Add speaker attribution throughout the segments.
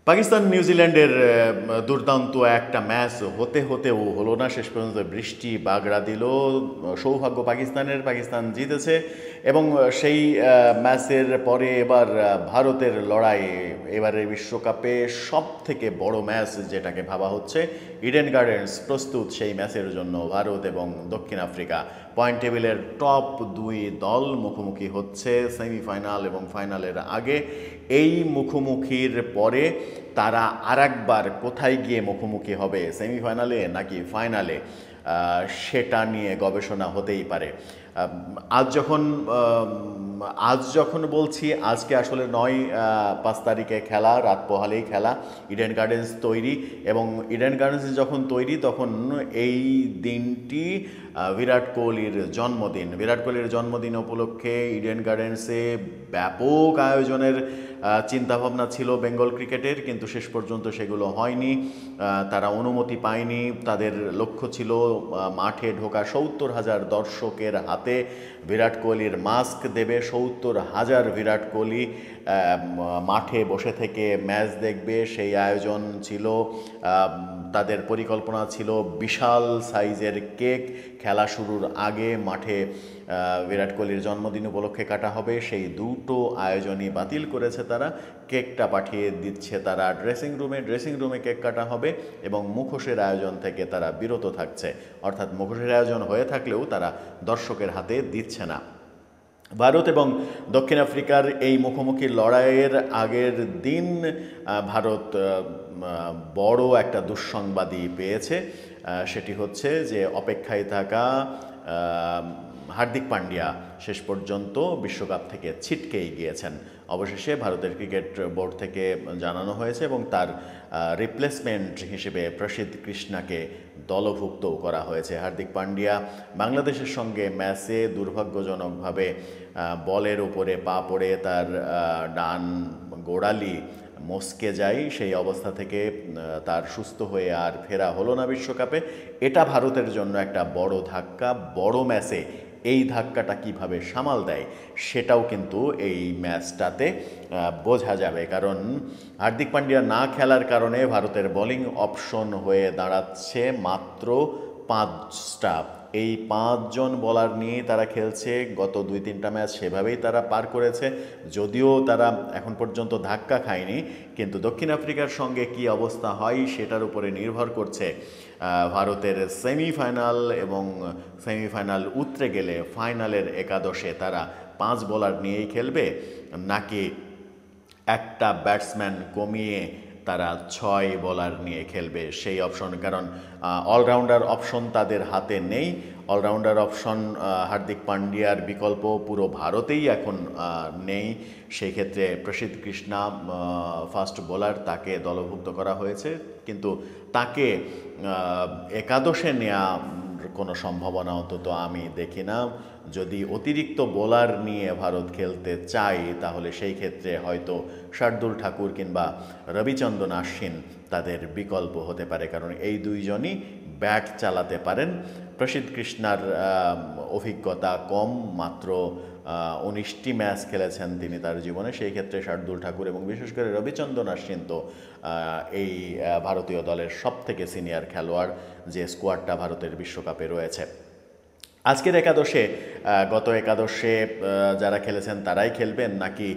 Speaker 1: পাকিস্তান নিউজিল্যান্ডের দুর্দান্ত একটা ম্যাচ হতে হতেও হলো না, শেষ পর্যন্ত বৃষ্টি বাগড়া দিল। সৌভাগ্য পাকিস্তানের, পাকিস্তান জিতেছে এবং সেই ম্যাচের পরে এবার ভারতের লড়াই, এবারের বিশ্বকাপে সব থেকে বড় ম্যাচ যেটাকে ভাবা হচ্ছে, ইডেন গার্ডেন্স প্রস্তুত সেই ম্যাচের জন্য। ভারত এবং দক্ষিণ আফ্রিকা পয়েন্ট টেবিলের টপ দুই দল মুখোমুখি হচ্ছে সেমিফাইনাল এবং ফাইনালের আগে। এই মুখোমুখির পরে তারা আরেকবার কোথায় গিয়ে মুখোমুখি হবে, সেমিফাইনালে নাকি ফাইনালে, সেটা নিয়ে গবেষণা হতেই পারে। আজ যখন বলছি, আজকে আসলে 5 তারিখে খেলা, রাত পোহালেই খেলা। ইডেন গার্ডেন্স তৈরি, এবং ইডেন গার্ডেন্স যখন তৈরি তখন এই দিনটি বিরাট কোহলির জন্মদিন। বিরাট কোহলির জন্মদিন উপলক্ষে ইডেন গার্ডেন্সে ব্যাপক আয়োজনের চিন্তাভাবনা ছিল বেঙ্গল ক্রিকেটের, কিন্তু শেষ পর্যন্ত সেগুলো হয়নি। তারা অনুমতি পায়নি। তাদের লক্ষ্য ছিল মাঠে ঢোকা 70,000 দর্শকের হাতে বিরাট কোহলির মাস্ক দেবে, 70,000 বিরাট কোহলি মাঠে বসে থেকে ম্যাচ দেখবে, সেই আয়োজন ছিল। তাদের পরিকল্পনা ছিল বিশাল সাইজের কেক খেলা শুরুর আগে মাঠে বিরাট কোহলির জন্মদিন উপলক্ষে কাটা হবে। সেই দুটো আয়োজনই বাতিল করেছে তারা। কেকটা পাঠিয়ে দিচ্ছে তারা ড্রেসিং রুমে কেক কাটা হবে, এবং মুখোশের আয়োজন থেকে তারা বিরত থাকছে। অর্থাৎ মুখোশের আয়োজন হয়ে থাকলেও তারা দর্শকের হাতে দিচ্ছে না। ভারত এবং দক্ষিণ আফ্রিকার এই মুখোমুখি লড়াইয়ের আগের দিন ভারত বড় একটা দুঃসংবাদই পেয়েছে। সেটি হচ্ছে যে অপেক্ষায় থাকা হার্দিক পান্ডিয়া শেষ পর্যন্ত বিশ্বকাপ থেকে ছিটকেই গিয়েছেন। অবশেষে ভারতের ক্রিকেট বোর্ড থেকে জানানো হয়েছে, এবং তার রিপ্লেসমেন্ট হিসেবে প্রসিদ্ধ কৃষ্ণাকে দলভুক্তও করা হয়েছে। হার্দিক পান্ডিয়া বাংলাদেশের সঙ্গে ম্যাচে দুর্ভাগ্যজনকভাবে বলের উপরে পা পড়ে তার ডান গোড়ালি মস্কে যায়। সেই অবস্থা থেকে তার সুস্থ হয়ে আর ফেরা হলো না বিশ্বকাপে। এটা ভারতের জন্য একটা বড় ধাক্কা। বড় ম্যাচে এই ধাক্কাটা কিভাবে সামাল দেয় সেটাও কিন্তু এই ম্যাচটাতে বোঝা যাবে, কারণ হার্দিক পান্ডিয়া না খেলার কারণে ভারতের বোলিং অপশন হয়ে দাঁড়াচ্ছে মাত্র 5টা। এই 5 জন বোলার নিয়ে তারা খেলছে। গত 2-3টা ম্যাচ সেভাবেই তারা পার করেছে, যদিও তারা এখন পর্যন্ত ধাক্কা খায়নি। কিন্তু দক্ষিণ আফ্রিকার সঙ্গে কি অবস্থা হয় সেটার উপরে নির্ভর করছে ভারতের সেমিফাইনাল, এবং সেমিফাইনাল উতরে গেলে ফাইনালের একাদশে তারা 5 বোলার নিয়েই খেলবে, নাকি একটা ব্যাটসম্যান কমিয়ে তারা 6 বোলার নিয়ে খেলবে, সেই অপশন। কারণ অলরাউন্ডার অপশন তাদের হাতে নেই। অলরাউন্ডার অপশন হার্দিক পান্ডিয়ার বিকল্প পুরো ভারতেই এখন নেই। সেই ক্ষেত্রে প্রসিদ্ধ কৃষ্ণা ফাস্ট বোলার, তাকে দলভুক্ত করা হয়েছে, কিন্তু তাকে একাদশে নেওয়া কোনো সম্ভাবনা অন্তত আমি দেখি না। যদি অতিরিক্ত বোলার নিয়ে ভারত খেলতে চায় তাহলে সেই ক্ষেত্রে হয়তো শার্দুল ঠাকুর কিংবা রবিচন্দ্রন আশ্বিন তাদের বিকল্প হতে পারে, কারণ এই দুইজনই ব্যাট চালাতে পারেন। প্রসিদ্ধ কৃষ্ণার অভিজ্ঞতা কম, মাত্র 19টি ম্যাচ খেলেছেন তিনি তার জীবনে। সেই ক্ষেত্রে শার্দুল ঠাকুর এবং বিশেষ করে রবিচন্দ্রন আশ্বিন তো এই ভারতীয় দলের সবথেকে সিনিয়র খেলোয়াড়, যে স্কোয়াডটা ভারতের বিশ্বকাপে রয়েছে। আজকের একাদশে, গত একাদশে যারা খেলেছেন তারাই খেলবেন, নাকি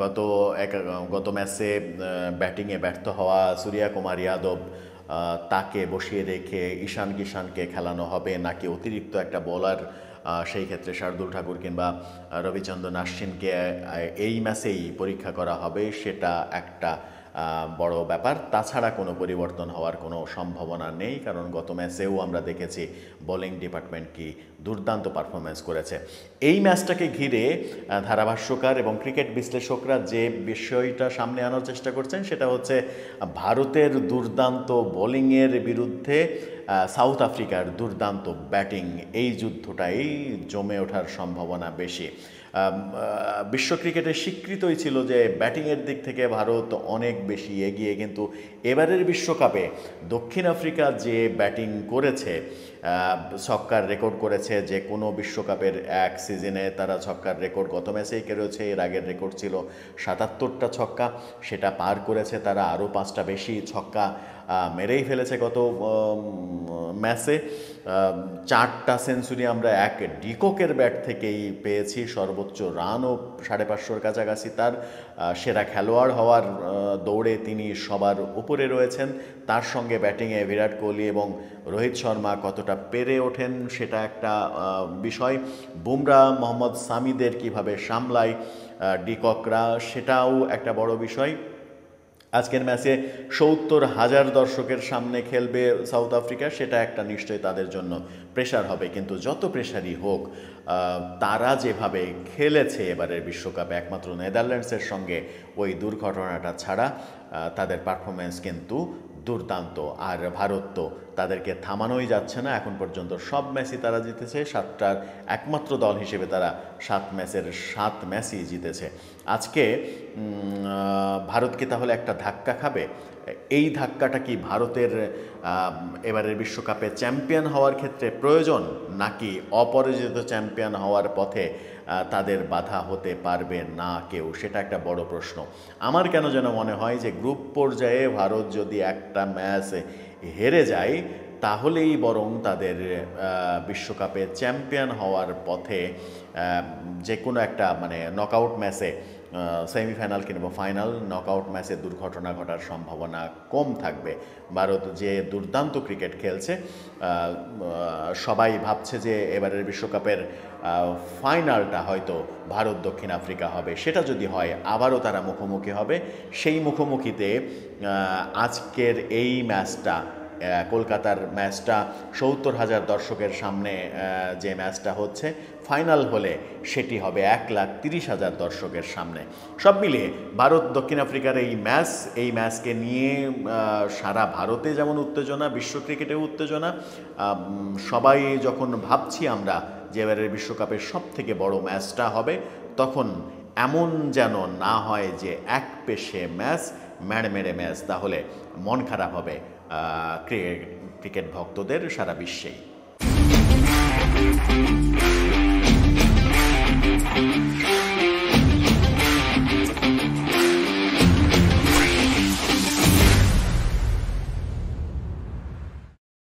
Speaker 1: গত ম্যাচে ব্যাটিংয়ে ব্যর্থ হওয়া সূর্যা কুমার যাদব তাকে বসিয়ে রেখে ঈশান কিষানকে খেলানো হবে, নাকি অতিরিক্ত একটা বোলার, সেই ক্ষেত্রে শার্দুল ঠাকুর কিংবা রবিচন্দ্রন আশ্বিনকে এই ম্যাচেই পরীক্ষা করা হবে, সেটা একটা বড় ব্যাপার। তাছাড়া কোনো পরিবর্তন হওয়ার কোনো সম্ভাবনা নেই, কারণ গত ম্যাচেও আমরা দেখেছি বোলিং ডিপার্টমেন্ট কি দুর্দান্ত পারফরমেন্স করেছে। এই ম্যাচটাকে ঘিরে ধারাভাষ্যকার এবং ক্রিকেট বিশ্লেষকরা যে বিষয়টা সামনে আনার চেষ্টা করছেন সেটা হচ্ছে ভারতের দুর্দান্ত বোলিংয়ের বিরুদ্ধে সাউথ আফ্রিকার দুর্দান্ত ব্যাটিং, এই যুদ্ধটাই জমে ওঠার সম্ভাবনা বেশি। বিশ্ব ক্রিকেটে স্বীকৃতই ছিল যে ব্যাটিংয়ের দিক থেকে ভারত অনেক বেশি এগিয়ে, কিন্তু এবারের বিশ্বকাপে দক্ষিণ আফ্রিকা যে ব্যাটিং করেছে, ছক্কার রেকর্ড করেছে, যে কোনো বিশ্বকাপের এক সিজনে তারা ছক্কার রেকর্ড গত ম্যাচেই করেছে, এর আগের রেকর্ড ছিল ৭৭টা ছক্কা, সেটা পার করেছে তারা, আরও 5টা বেশি ছক্কা মেরেই ফেলেছে গত ম্যাচে। 4টা সেঞ্চুরি আমরা এক ডিককের ব্যাট থেকেই পেয়েছি, সর্বোচ্চ রানও 550-র কাছাকাছি তার। সেরা খেলোয়াড় হওয়ার দৌড়ে তিনি সবার উপরে রয়েছেন। তার সঙ্গে ব্যাটিংয়ে বিরাট কোহলি এবং রোহিত শর্মা কতটা পেরে ওঠেন সেটা একটা বিষয়। বুমরা, মোহাম্মদ সামিদের কিভাবে সামলায় ডিককরা, সেটাও একটা বড় বিষয়। আজকের ম্যাচে 70,000 দর্শকের সামনে খেলবে সাউথ আফ্রিকা, সেটা একটা নিশ্চয়ই তাদের জন্য প্রেশার হবে। কিন্তু যত প্রেশারই হোক, তারা যেভাবে খেলেছে এবারের বিশ্বকাপে, একমাত্র নেদারল্যান্ডসের সঙ্গে ওই দুর্ঘটনাটা ছাড়া তাদের পারফরমেন্স কিন্তু দুর্দান্ত। আর ভারত তো তাদেরকে থামানোই যাচ্ছে না, এখন পর্যন্ত সব ম্যাচই তারা জিতেছে। 7টার একমাত্র দল হিসেবে তারা 7 ম্যাচের 7 ম্যাচই জিতেছে। আজকে ভারত কি তাহলে একটা ধাক্কা খাবে? এই ধাক্কাটা কি ভারতের এবারের বিশ্বকাপে চ্যাম্পিয়ন হওয়ার ক্ষেত্রে প্রয়োজন, নাকি অপরাজিত চ্যাম্পিয়ন হওয়ার পথে তাদের বাধা হতে পারবে না কেউ? সেটা একটা বড় প্রশ্ন। আমার কেন যেন মনে হয় যে গ্রুপ পর্যায়ে ভারত যদি একটা ম্যাচ হেরে যায়, তাহলেই বরং তাদের বিশ্বকাপে চ্যাম্পিয়ন হওয়ার পথে যে কোনো একটা নকআউট ম্যাচে, সেমিফাইনাল কিংবা ফাইনাল, নকআউট ম্যাচে দুর্ঘটনা ঘটার সম্ভাবনা কম থাকবে। ভারত যে দুর্দান্ত ক্রিকেট খেলছে, সবাই ভাবছে যে এবারের বিশ্বকাপের ফাইনালটা হয়তো ভারত দক্ষিণ আফ্রিকা হবে। সেটা যদি হয়, আবারও তারা মুখোমুখি হবে। সেই মুখোমুখিতে আজকের এই ম্যাচটা, কলকাতার ম্যাচটা, 70,000 দর্শকের সামনে যে ম্যাচটা হচ্ছে, ফাইনাল হলে সেটি হবে 1,30,000 দর্শকের সামনে। সব মিলিয়ে ভারত দক্ষিণ আফ্রিকার এই ম্যাচকে নিয়ে সারা ভারতে যেমন উত্তেজনা, বিশ্ব ক্রিকেটেও উত্তেজনা। সবাই যখন ভাবছি আমরা যে এবারের বিশ্বকাপের সব থেকে বড় ম্যাচটা হবে, তখন এমন যেন না হয় যে এক পেশে ম্যাচ, মেড়ে ম্যাচ, তাহলে মন খারাপ হবে ক্রিকেট ভক্তদের সারা বিশ্বেই।